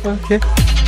Okay.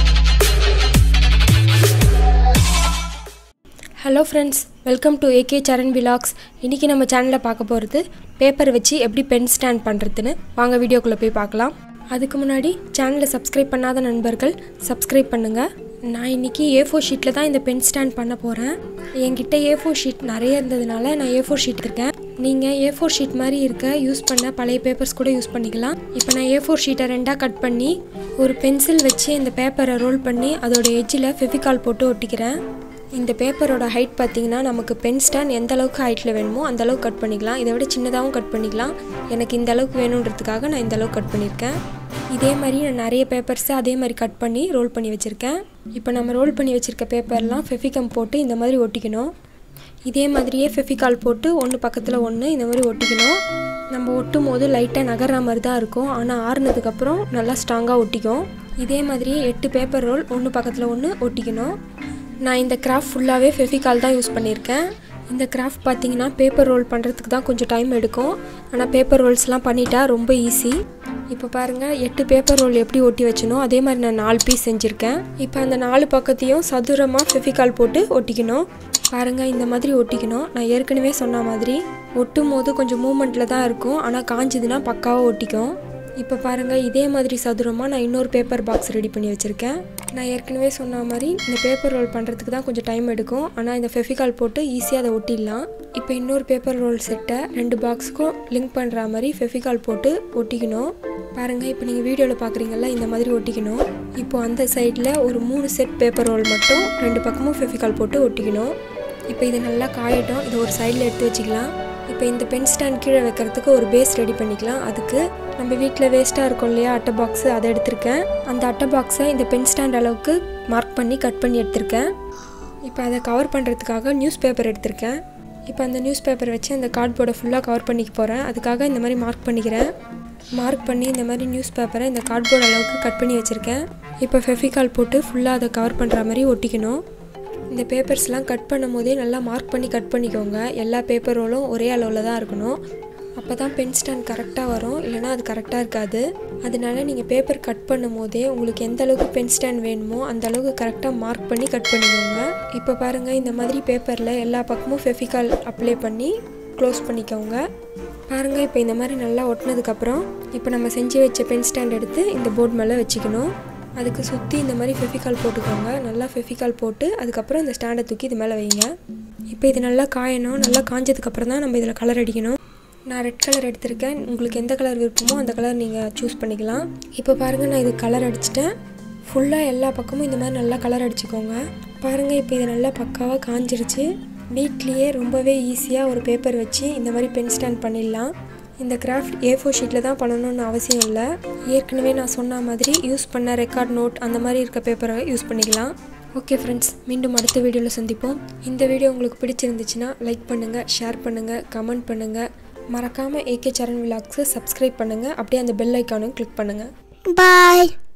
Hello friends, welcome to AK Charan Vlogs. இன்னைக்கு நம்ம சேனல்ல பார்க்க போறது பேப்பர் வச்சு எப்படி பென் ஸ்டாண்ட் பண்றதுன்னு வாங்க வீடியோக்குள்ள போய் பார்க்கலாம். அதுக்கு முன்னாடி சேனலை சப்ஸ்கிரைப் பண்ணாத நண்பர்கள் சப்ஸ்கிரைப் பண்ணுங்க. நான் இன்னைக்கு A4 ஷீட்ல தான் இந்த பென் ஸ்டாண்ட் பண்ண போறேன். என்கிட்ட A4 ஷீட் நிறைய இருந்ததனால நான் A4 ஷீட் எடுத்துட்டேன். நீங்க A4 ஷீட் மாதிரி இருக்க யூஸ் பண்ண பழைய பேப்பர்ஸ் கூட யூஸ் பண்ணிக்கலாம். இப்போ நான் A4 ஷீட்டை ரெண்டா கட் பண்ணி ஒரு பென்சில் வச்சு இந்த பேப்பரை ரோல் பண்ணி அதோட எட்ஜில் ஃபெவிகால் போட்டு ஒட்டிக்கிறேன். இந்த பேப்பரோட ஹைட் பார்த்தீங்கன்னா நமக்கு பென் ஸ்டாண்ட் எந்த அளவுக்கு ஹைட்டில் வேணுமோ அந்த அளவுக்கு கட் பண்ணிக்கலாம். இதை விட சின்னதாகவும் கட் பண்ணிக்கலாம். எனக்கு இந்த அளவுக்கு வேணுன்றதுக்காக நான் இந்த அளவுக்கு கட் பண்ணியிருக்கேன். இதே மாதிரி நான் நிறைய பேப்பர்ஸை அதே மாதிரி கட் பண்ணி ரோல் பண்ணி வச்சுருக்கேன். இப்போ நம்ம ரோல் பண்ணி வச்சுருக்க பேப்பர்லாம் ஃபெவிகம் போட்டு இந்த மாதிரி ஒட்டிக்கணும். இதே மாதிரியே ஃபெவிகால் போட்டு ஒன்று பக்கத்தில் ஒன்று இந்த மாதிரி ஒட்டிக்கணும். நம்ம ஒட்டும் போது லைட்டாக நகர்ற மாதிரி தான் இருக்கும், ஆனால் ஆறுனதுக்கப்புறம் நல்லா ஸ்ட்ராங்காக ஒட்டிக்கும். இதே மாதிரியே 8 பேப்பர் ரோல் ஒன்று பக்கத்தில் ஒன்று ஒட்டிக்கணும். நான் இந்த கிராஃப்ட் ஃபுல்லாகவே ஃபெவிகால் தான் யூஸ் பண்ணியிருக்கேன். இந்த கிராஃப்ட் பார்த்தீங்கன்னா பேப்பர் ரோல் பண்ணுறதுக்கு தான் கொஞ்சம் டைம் எடுக்கும், ஆனால் பேப்பர் ரோல்ஸ்லாம் பண்ணிட்டா ரொம்ப ஈஸி. இப்போ பாருங்கள் 8 பேப்பர் ரோல் எப்படி ஒட்டி வச்சனோ அதே மாதிரி நான் 4 பீஸ் செஞ்சுருக்கேன். இப்போ அந்த 4 பக்கத்தையும் சதுரமாக ஃபெவிகால் போட்டு ஒட்டிக்கணும். பாருங்கள் இந்த மாதிரி ஒட்டிக்கணும். நான் ஏற்கனவே சொன்ன மாதிரி ஒட்டும் போது கொஞ்சம் மூமெண்ட்டில் தான் இருக்கும், ஆனால் காஞ்சதுன்னா பக்காவாக ஒட்டிக்கும். இப்போ பாருங்கள் இதே மாதிரி சதுரமாக நான் இன்னொரு பேப்பர் பாக்ஸ் ரெடி பண்ணி வச்சுருக்கேன். நான் ஏற்கனவே சொன்ன மாதிரி இந்த பேப்பர் ரோல் பண்ணுறதுக்கு தான் கொஞ்சம் டைம் எடுக்கும், ஆனால் இந்த ஃபெவிகால் போட்டு ஈஸியாக அதை ஒட்டிடலாம். இப்போ இன்னொரு பேப்பர் ரோல் செட்டை 2 பாக்ஸுக்கும் லிங்க் பண்ணுற மாதிரி ஃபெவிகால் போட்டு ஒட்டிக்கணும். பாருங்கள் இப்போ நீங்கள் வீடியோவில் பார்க்குறீங்களா இந்த மாதிரி ஒட்டிக்கணும். இப்போது அந்த சைடில் ஒரு 3 செட் பேப்பர் ரோல் மட்டும் 2 பக்கமும் ஃபெவிகால் போட்டு ஒட்டிக்கணும். இப்போ இதை நல்லா காயட்டும். இதை ஒரு சைடில் எடுத்து வச்சுக்கலாம். இப்போ இந்த பென் ஸ்டாண்ட் கீழே வைக்கிறதுக்கு ஒரு பேஸ் ரெடி பண்ணிக்கலாம். அதுக்கு நம்ம வீட்டில் வேஸ்ட்டாக இருக்கும் இல்லையா அட்டை பாக்ஸு, அதை எடுத்திருக்கேன். அந்த அட்டை பாக்ஸை இந்த பென் ஸ்டாண்ட் அளவுக்கு மார்க் பண்ணி கட் பண்ணி எடுத்திருக்கேன். இப்போ அதை கவர் பண்ணுறதுக்காக நியூஸ் பேப்பர் எடுத்திருக்கேன். இப்போ அந்த நியூஸ் பேப்பர் வச்சு அந்த கார்ட்போர்டை ஃபுல்லாக கவர் பண்ணிக்க போகிறேன். அதுக்காக இந்த மாதிரி மார்க் பண்ணிக்கிறேன். மார்க் பண்ணி இந்த மாதிரி நியூஸ் பேப்பரை இந்த கார்ட்போர்டு அளவுக்கு கட் பண்ணி வச்சுருக்கேன். இப்போ ஃபெவிகால் போட்டு ஃபுல்லாக அதை கவர் பண்ணுற மாதிரி ஒட்டிக்கணும். இந்த பேப்பர்ஸ்லாம் கட் பண்ணும் போதே நல்லா மார்க் பண்ணி கட் பண்ணிக்கோங்க. எல்லா பேப்பர் ரோலும் ஒரே அளவில் தான் இருக்கணும். அப்போ தான் பென் ஸ்டாண்ட் கரெக்டாக வரும், இல்லைனா அது கரெக்டாக இருக்காது. அதனால நீங்கள் பேப்பர் கட் பண்ணும் போதே உங்களுக்கு எந்த அளவுக்கு பென் ஸ்டாண்ட் வேணுமோ அந்த அளவுக்கு கரெக்டாக மார்க் பண்ணி கட் பண்ணிக்கோங்க. இப்போ பாருங்கள் இந்த மாதிரி பேப்பரில் எல்லா பக்கமும் ஃபெவிகால் அப்ளை பண்ணி க்ளோஸ் பண்ணிக்கோங்க. பாருங்கள் இப்போ இந்த மாதிரி நல்லா ஒட்டினதுக்கப்புறம் இப்போ நம்ம செஞ்சு வச்ச பென் ஸ்டாண்ட் எடுத்து இந்த போர்டு மேலே வச்சுக்கணும். அதுக்கு சுற்றி இந்த மாதிரி ஃபெவிகால் போட்டுக்கோங்க. நல்லா ஃபெவிகால் போட்டு அதுக்கப்புறம் இந்த ஸ்டாண்டை தூக்கி இது மேலே வைங்க. இப்போ இது நல்லா காயணும். நல்லா காஞ்சதுக்கப்புறம் தான் நம்ம இதில் கலர் அடிக்கணும். நான் ரெட் கலர் எடுத்திருக்கேன். உங்களுக்கு எந்த கலர் விருப்பமோ அந்த கலர் நீங்கள் சூஸ் பண்ணிக்கலாம். இப்போ பாருங்கள் நான் இது கலர் அடிச்சிட்டேன். ஃபுல்லாக எல்லா பக்கமும் இந்த மாதிரி நல்லா கலர் அடிச்சுக்கோங்க. பாருங்கள் இப்போ இது நல்லா பக்காவாக காஞ்சிருச்சு. வீட்லேயே ரொம்பவே ஈஸியாக ஒரு பேப்பர் வச்சு இந்த மாதிரி பென் ஸ்டாண்ட் பண்ணிடலாம். இந்த கிராஃப்ட் A4 ஷீட்டில் தான் பண்ணணும்னு அவசியம் இல்லை. ஏற்கனவே நான் சொன்ன மாதிரி யூஸ் பண்ண ரெக்கார்ட் நோட் அந்த மாதிரி இருக்க பேப்பரை யூஸ் பண்ணிக்கலாம். ஓகே ஃப்ரெண்ட்ஸ், மீண்டும் அடுத்த வீடியோவில் சந்திப்போம். இந்த வீடியோ உங்களுக்கு பிடிச்சிருந்துச்சுன்னா லைக் பண்ணுங்கள், ஷேர் பண்ணுங்கள், கமெண்ட் பண்ணுங்கள். மறக்காமல் AK Charan Vlogs சப்ஸ்கிரைப் பண்ணுங்கள். அப்படியே அந்த பெல் ஐக்கானும் கிளிக் பண்ணுங்கள். பாய்.